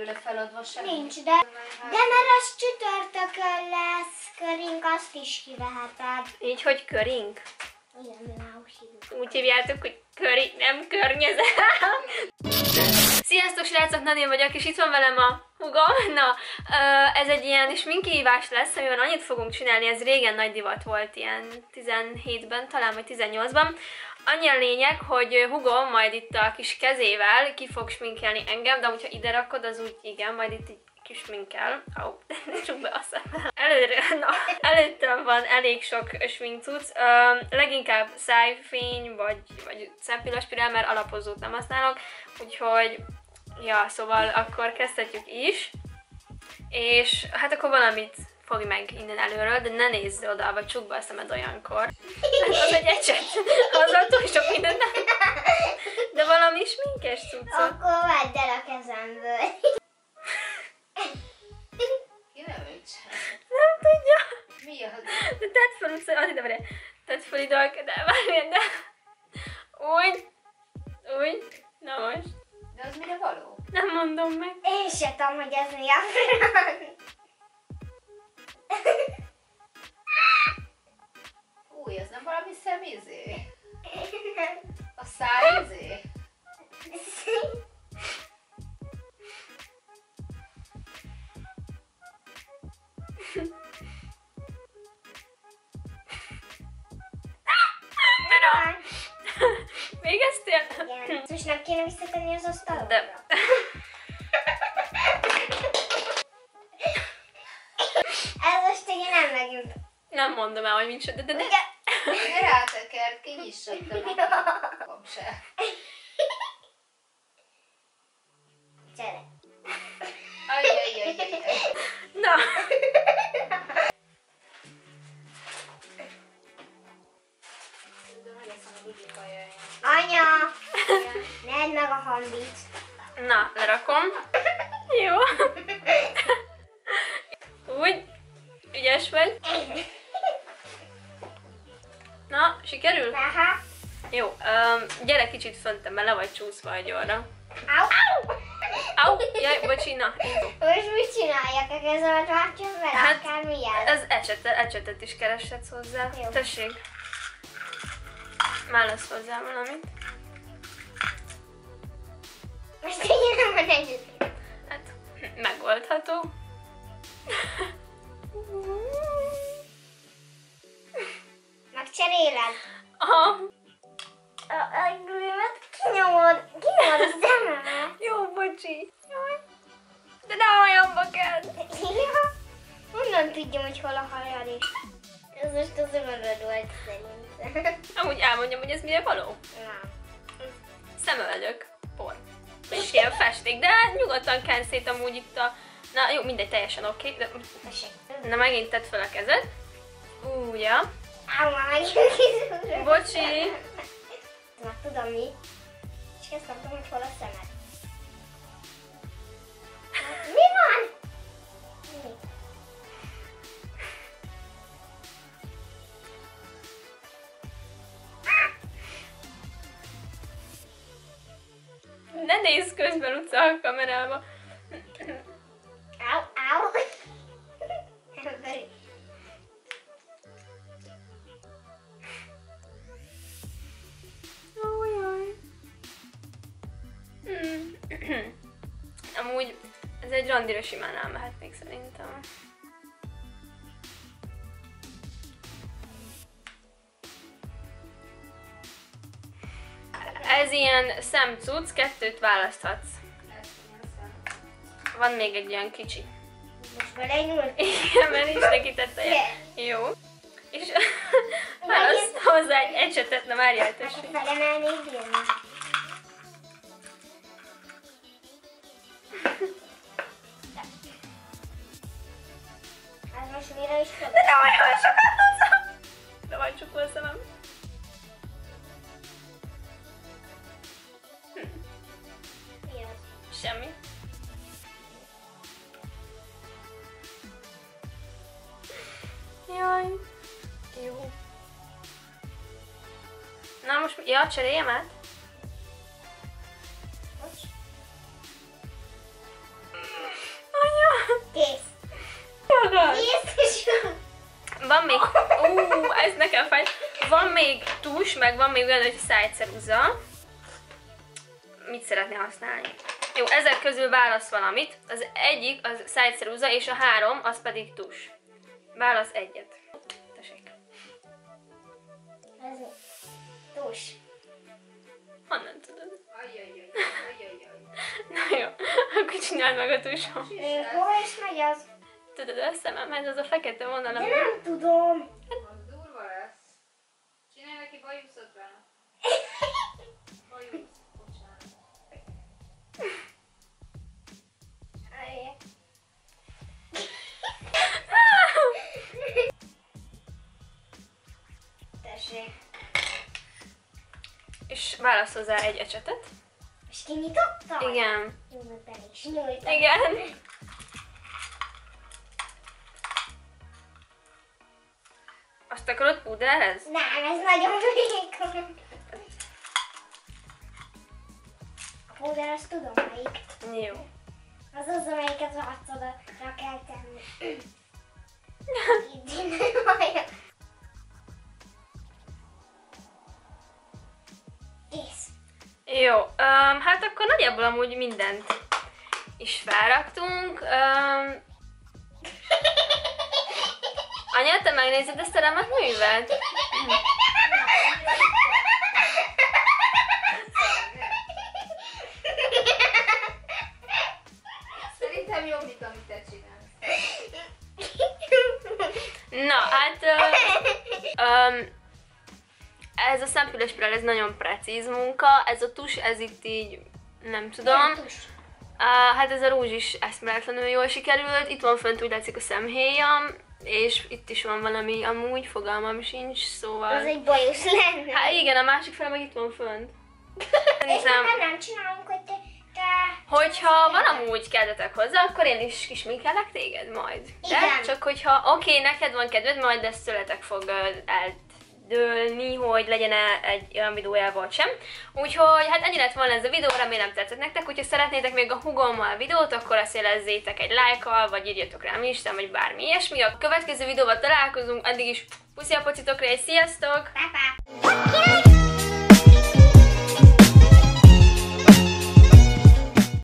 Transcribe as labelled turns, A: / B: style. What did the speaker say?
A: belőle feladva semmi.
B: Nincs, de mert az csütörtökön lesz köring, azt is kiveheted.
C: Így, hogy köring?
B: Igen, világos hívjuk.
C: Úgy hívjátok, hogy köring, nem környezet. Sziasztok srácok, Nani vagyok, és itt van velem a húgom. Na, ez egy ilyen sminkihívás lesz, amiben annyit fogunk csinálni, ez régen nagy divat volt, ilyen 17-ben, talán vagy 18-ban. Annyi a lényeg, hogy húgom majd itt a kis kezével ki fog sminkelni engem, de hogyha ide rakod, az úgy igen, majd itt kis sminkkel. Ne csuk be a szemem. Előttem van elég sok sminkcuc, leginkább szájfény, vagy szempillaspirál, mert alapozót nem használok, úgyhogy ja, szóval akkor kezdhetjük is. És hát akkor valamit fogj meg innen előről, de ne nézz oda, vagy csukd be a szemed olyankor. Az egy ecset. Azzal túl sok mindent nem. De valami sminkes cuccot.
B: Akkor vedd el a kezemből.
A: Ki nem úgy sem.
C: Nem tudja.
A: Mi az?
C: De tedd fel, tedd fel ide, de várjál, de... Úgy. Na most.
A: De az mire való?
C: Nem mondom meg.
B: Én se tudom, hogy ez mi a franc.
A: Új, ez nem valami szemizé? A szájizé?
C: Végeztél?
B: Igen. Most nem kéne visszatenni az asztalra?
C: De...
B: Ez most ugye nem megint.
C: Nem mondom el, hogy micsoda, de...
A: Ne rátekert, kinyissattam a magam se.
B: Csere.
A: Ajjajjajjaj.
C: Na!
B: Anya! Ne edd meg a hambit.
C: Na, lerakom. Jó. Úgy. Ügyes vagy. Na, sikerül?
B: Aha.
C: Jó, gyere kicsit föntem, mert le vagy csúszva a gyóra.
B: Au!
C: Au! Jaj, bocsi, na, indul.
B: Most mit csináljak a kezemet? Váltson vele,
C: Hát,
B: akármilyen.
C: ez ecsetet is kereshetsz hozzá.
B: Jó.
C: Tessék. Már lesz hozzá valamit.
B: Most ugye nem van együtt.
C: Hát, megoldható.
B: Megcseréled?
C: Aha.
B: A gőmet kinyomod a szememet.
C: Jó, bocsi. Jaj. De ne hajamba kell.
B: Ja. Honnan tudjam, hogy hol a hajad is? Ez most az örömöd volt szerintem.
C: Amúgy elmondjam, hogy ez mire való.
B: Na.
C: Szemöldök. Por. És ilyen festék, de nyugodtan kenj szét amúgy itt a... Na jó, mindegy, teljesen oké. De...
B: Tessék.
C: Na megint tedd fel a kezed. Ugye?
B: Á, már megint kizúrod.
C: Bocsi.
B: Na, tudom mi. És ezt kaptam, hogy hol a szemed. Mi van? Mi?
C: Ne nézz közben utca a kamerába.
B: Au.
C: Ójaj. Amúgy ez egy randira simán elmehetnék szerintem. Ez ilyen szemcuc, kettőt választhatsz. Van még egy olyan kicsi.
B: Most belenyúlt?
C: Igen, mert is neki tette. Jó. És választ hozzá egy ecsetet, na várjál, tessék.
B: Felemelnék jönni. Ez most mire is fog?
C: De nem olyan sokat hozzá. De van csukva a szemem.
B: Mi az?
C: Semmi. Jaj. Jó. Na most, ja, cseréljem át?
B: Bocs.
C: van még... ez nekem fáj. Van még tus, meg van még olyan, hogy szájceruza. Mit szeretné használni? Jó, ezek közül válasz valamit. Az egyik az szájceruza, és a 3 az pedig tus. Válasz egyet. Tessék.
B: Ez tus.
C: Honnan tudod?
A: Ajjajjaj.
C: Na jó, akkor csináld meg a tusom.
B: Hol is megy az?
C: Tudod, a szememhez az a fekete vonal,
B: De
C: ami...
B: nem tudom.
A: Az durva lesz. Csinálj neki bajuszot vele. Bajusz. Bocsánat.
B: Tessék.
C: És válasz hozzá egy ecsetet.
B: És kinyitottad?
C: Igen.
B: Jó, meg bele is nyújtad.
C: Igen. Azt akarod púderhez?
B: Nem, ez nagyon vékony. A púder, azt tudom melyik.
C: Jó.
B: Az az, amelyiket arcodra kell tenni. Kész.
C: Jó, hát akkor nagyjából amúgy mindent is felraktunk. Anya, te megnézed ezt a remek művet?
A: Szerintem jobb, mint amit te csinálsz.
C: Na, hát ez a szempillespirál, ez nagyon precíz munka, ez a tus, ez itt így, nem tudom. Hát ez a rúzs is eszméletlenül jól sikerült, itt van fönt úgy látszik a szemhéjam, és itt is van valami, amúgy fogalmam sincs, szóval...
B: Az egy bajusz lenne.
C: Hát igen, a másik fele meg itt van fönt.
B: És nem csinálunk, hogy te...
C: Hogyha van amúgy kedvetek hozzá, akkor én is kisminkelek téged majd. De
B: Igen.
C: csak hogyha oké, neked van kedved, majd ezt tőletek fog eldőlni, hogy legyen-e egy olyan videója vagy sem. Úgyhogy hát ennyi lett volna ez a videó, remélem tetszett nektek. Hogyha szeretnétek még a hugommal videót, akkor azt jelezzétek egy lájkkal, vagy írjatok rám Instán, vagy bármi ilyesmi. A következő videóval találkozunk, addig is puszi a pocitokra, és sziasztok!
B: Papa.